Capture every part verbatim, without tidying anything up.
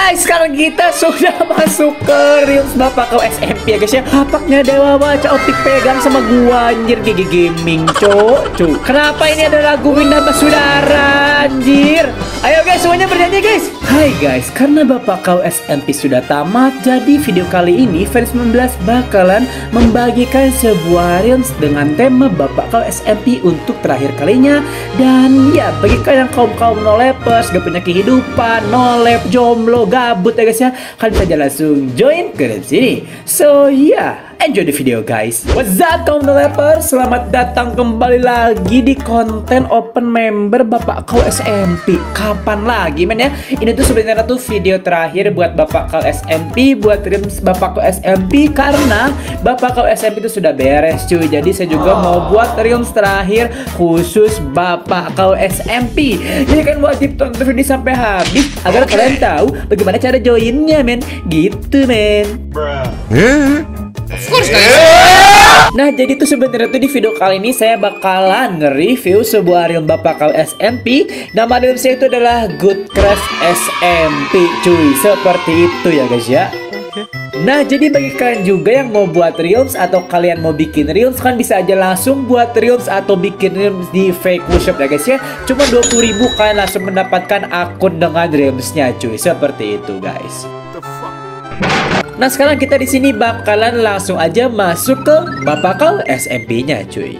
guys, sekarang kita sudah masuk ke Reels Bapak Kau S M P ya guys ya. Hapaknya Dewa baca optik pegang sama gua anjir G G Gaming cok. Cuk. Kenapa ini ada lagu Winda Basudara anjir? Ayo guys semuanya bernyanyi guys. Hai guys, karena Bapak Kau S M P sudah tamat, jadi video kali ini Fans sembilan belas bakalan membagikan sebuah Reels dengan tema Bapak Kau S M P untuk terakhir kalinya. Dan ya bagi kalian kaum-kaum nolepers, gak punya kehidupan, nolep, jomblo, gabut ya guys ya, kalian saja langsung join ke sini. So ya yeah, enjoy the video guys. What's up kaum nolepers, selamat datang kembali lagi di konten open member Bapak Kau S M P. Kapan lagi men ya? Ini tuh sebenarnya tuh video terakhir buat Bapak Kau S M P, buat Reels Bapak Kau S M P, karena Bapak Kau S M P itu sudah beres cuy. Jadi saya juga mau buat Reels terakhir khusus Bapak Kau S M P. Jadi kan wajib tonton video sampai habis agar kalian tahu bagaimana cara joinnya men. Gitu men. Of course guys. Nah jadi tuh sebenarnya tuh di video kali ini saya bakalan nge-review sebuah Reel Bapak Kau S M P. Nama Reel saya itu adalah Good Craft S M P cuy. Seperti itu ya guys ya. Nah jadi bagi kalian juga yang mau buat Reels atau kalian mau bikin Reels, kan bisa aja langsung buat Reels atau bikin Reels di Fake Workshop ya guys ya. Cuma dua puluh ribu kalian langsung mendapatkan akun dengan Reelsnya cuy. Seperti itu guys. Nah sekarang kita di sini bakalan langsung aja masuk ke Bapak Kau S M P-nya cuy.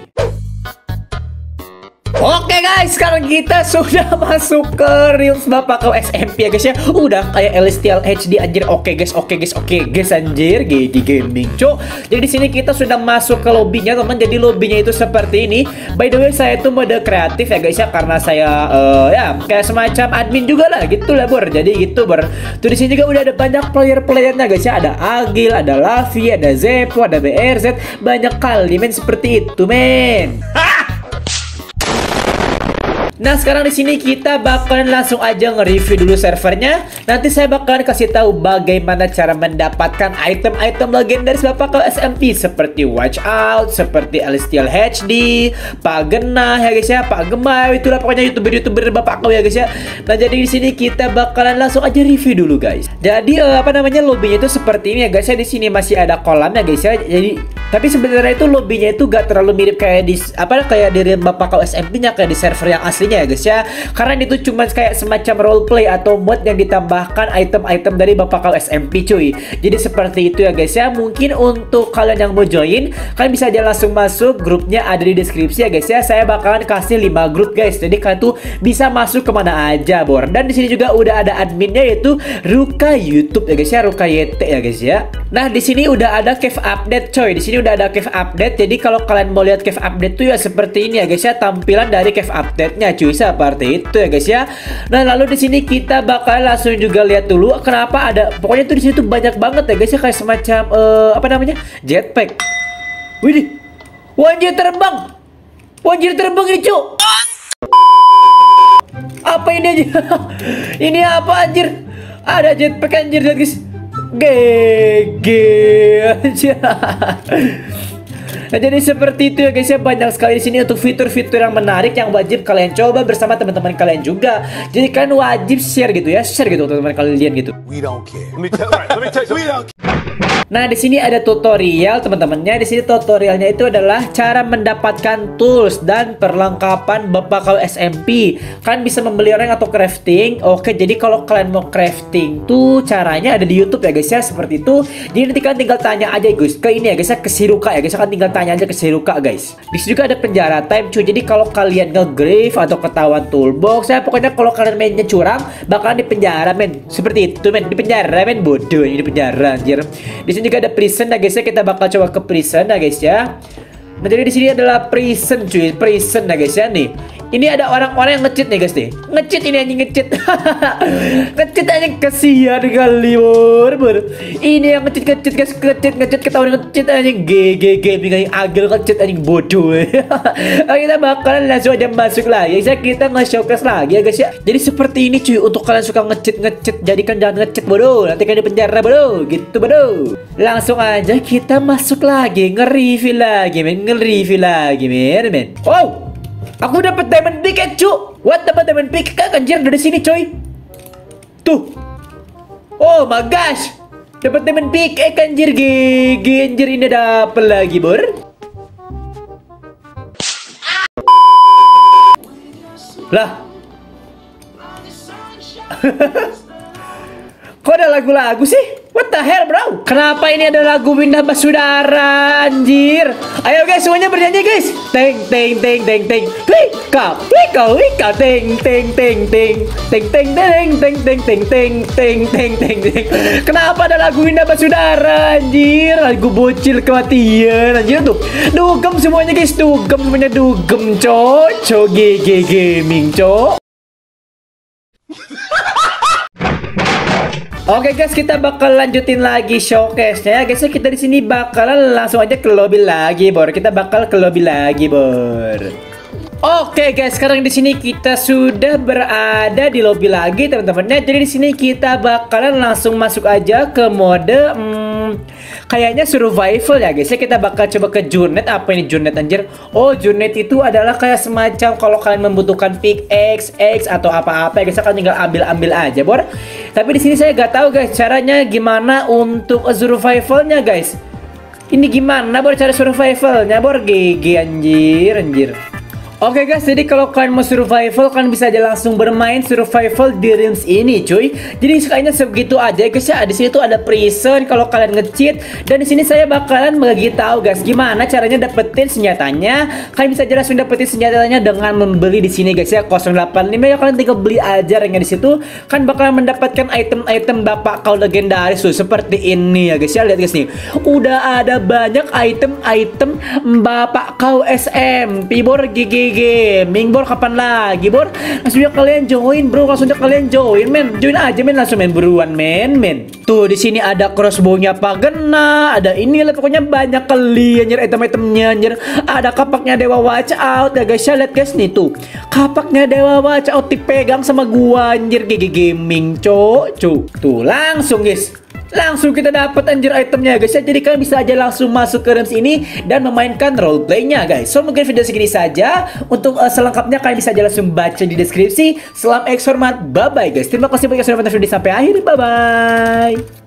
Oke guys, sekarang kita sudah masuk ke Reels Bapak Kau S M P ya guys ya. Udah kayak L S T L H D anjir. Oke guys, oke guys, oke guys anjir. G G Gaming cok. Jadi di sini kita sudah masuk ke lobbynya teman. Jadi lobbynya itu seperti ini. By the way saya itu mode kreatif ya guys ya, karena saya uh, ya kayak semacam admin juga lah gitu lah bor. Jadi gitu bor. Tuh di sini juga udah ada banyak player-playernya guys ya. Ada Agil, ada Lavi, ada Zepo, ada B R Z. Banyak kali men seperti itu men. Nah sekarang di sini kita bakalan langsung aja nge-review dulu servernya. Nanti saya bakalan kasih tahu bagaimana cara mendapatkan item-item legendaris Bapak Kau S M P seperti Watch Out, seperti L S T L H D, Pak Genah ya guys ya, Pak Gemar, itulah pokoknya youtuber-youtuber Bapak Kau ya guys ya. Nah jadi di sini kita bakalan langsung aja review dulu guys. Jadi uh, apa namanya lobbynya itu seperti ini ya guys ya. Di sini masih ada kolam ya guys ya. Jadi tapi sebenarnya itu lobbynya itu gak terlalu mirip kayak di apa kayak di Bapak Kau S M P-nya kayak di server yang asli ya guys ya, karena itu cuma kayak semacam roleplay atau mod yang ditambahkan item-item dari Bapak Kau S M P cuy. Jadi seperti itu ya guys ya. Mungkin untuk kalian yang mau join, kalian bisa aja langsung masuk, grupnya ada di deskripsi ya guys ya. Saya bakalan kasih lima grup guys, jadi kalian tuh bisa masuk kemana aja bor. Dan di sini juga udah ada adminnya yaitu Ruka YouTube ya guys ya, Ruka Y T ya guys ya. Nah di sini udah ada cave update coy. Di sini udah ada cave update. Jadi kalau kalian mau lihat cave update tuh ya seperti ini ya guys ya, tampilan dari cave update-nya cuy, seperti itu ya guys ya. Nah lalu di sini kita bakal langsung juga lihat dulu kenapa ada, pokoknya tuh di sini tuh banyak banget ya guys ya, kayak semacam uh, apa namanya jetpack. Widih, wanjir terbang, wanjir terbang ini cuy. Apa ini aja? Ini apa anjir? Ada jetpack anjir guys. G G anjir. Nah jadi seperti itu ya guys ya, banyak sekali di sini untuk fitur-fitur yang menarik yang wajib kalian coba bersama teman-teman kalian juga. Jadi kalian wajib share gitu ya, share gitu teman-teman kalian gitu. We don't care. Let me tell, right, let me tell you, we don't care. Nah di sini ada tutorial teman-temannya. Di sini tutorialnya itu adalah cara mendapatkan tools dan perlengkapan Bapak Kau S M P. Kalian bisa membeli rank atau crafting. Oke, jadi kalau kalian mau crafting tuh caranya ada di YouTube ya guys ya, seperti itu. Jadi nanti kalian tinggal tanya aja guys ke ini ya guys ya, ke si Ruka ya guys. Kalian tinggal tanya aja ke si Ruka guys. Di sini juga ada penjara time cuy. Jadi kalau kalian nge-grave atau ketahuan toolbox, saya pokoknya kalau kalian mainnya curang bakalan di penjara men. Seperti itu men, di penjara men, bodoh ini di penjara anjir. Di sini juga ada prison ya guys ya, kita bakal coba ke prison ya guys ya. Nah jadi di sini adalah prison cuy, prison ya guys ya nih. Ini ada orang-orang yang nge-cheat nih guys nih. Nge-cheat ini anjing nge-cheat. Nge-cheat anjing kasihan kali bor, bor. Ini yang nge-cheat nge-cheat guys, nge-cheat nge-cheat ketahuan nge-cheat anjing G G Gaming anjing Agil nge-cheat anjing bodoh. Kita bakalan langsung aja masuk lagi ya, kita nge-showcase lagi ya guys ya. Jadi seperti ini cuy, untuk kalian suka nge-cheat nge-cheat, jadikan jangan nge-cheat bodoh, nanti kan di penjara bodoh, gitu bodoh. Langsung aja kita masuk lagi, nge-review lagi men, nge-review lagi men men. Wow, aku dapat diamond pickaxe cu. What, dapat diamond pickaxe kan anjir dari sini coy. Tuh. Oh my gosh, dapat diamond pickaxe anjir. G G anjir, ini dapat lagi bor. Lah. Kok ada lagu-lagu sih? What the hell bro? Kenapa ini ada lagu Windah Basudara anjir? Ayo guys, semuanya bernyanyi guys. Teng teng teng teng teng. Wika wika wika teng teng teng teng teng teng teng teng teng teng teng teng teng teng teng. Kenapa ada lagu Windah Basudara anjir? Lagu bocil kematian anjir tuh. Dugem semuanya guys, dugem semuanya dugem cok. Cok G G Gaming cok. Oke guys, kita bakal lanjutin lagi showcase-nya. Guys, kita di sini bakalan langsung aja ke lobby lagi, bor. Kita bakal ke lobby lagi, bor. Oke guys, sekarang di sini kita sudah berada di lobby lagi, teman-temannya. Jadi di sini kita bakalan langsung masuk aja ke mode hmm, kayaknya survival ya guys. Ya, kita bakal coba ke Junet. Apa ini Junet anjir? Oh, Junet itu adalah kayak semacam kalau kalian membutuhkan pickaxe, X atau apa-apa ya guys, kalian tinggal ambil-ambil aja, bor. Tapi di sini saya gak tahu guys caranya gimana untuk survivalnya guys. Ini gimana bor cara survivalnya bor? G G anjir anjir. Oke guys, jadi kalau kalian mau survival, kalian bisa aja langsung bermain survival di realms ini, cuy. Jadi kayaknya segitu aja guys ya. Di sini tuh ada prison kalau kalian nge-cheat, dan di sini saya bakalan bagi tahu guys gimana caranya dapetin senjatanya. Kalian bisa aja langsung dapetin senjatanya dengan membeli di sini guys ya. nol delapan lima ya, kalian tinggal beli aja ringnya di situ. Kan bakalan mendapatkan item-item bapak kau legendaris tuh seperti ini ya guys ya. Lihat guys nih. Udah ada banyak item-item bapak kau S M P bor. G G Gaming bor, kapan lagi bor? Langsung aja kalian join bro, langsung aja kalian join men, join aja men, langsung main buruan men men. Tuh di sini ada crossbow-nya Pagena, ada ini lah pokoknya banyak kali anjir item-itemnya anjir. Ada kapaknya Dewa Watch Out ya guys ya, lihat guys nih tuh. Kapaknya Dewa Watch Out dipegang sama gua anjir. G G Gaming cok cok. Tuh langsung guys, langsung kita dapat anjir itemnya guys ya. Jadi kalian bisa aja langsung masuk ke realms ini dan memainkan roleplaynya guys. So mungkin video segini saja. Untuk uh, selengkapnya kalian bisa aja langsung baca di deskripsi. Salam X hormat, bye bye guys. Terima kasih banyak sudah menonton video sampai akhir. Bye bye.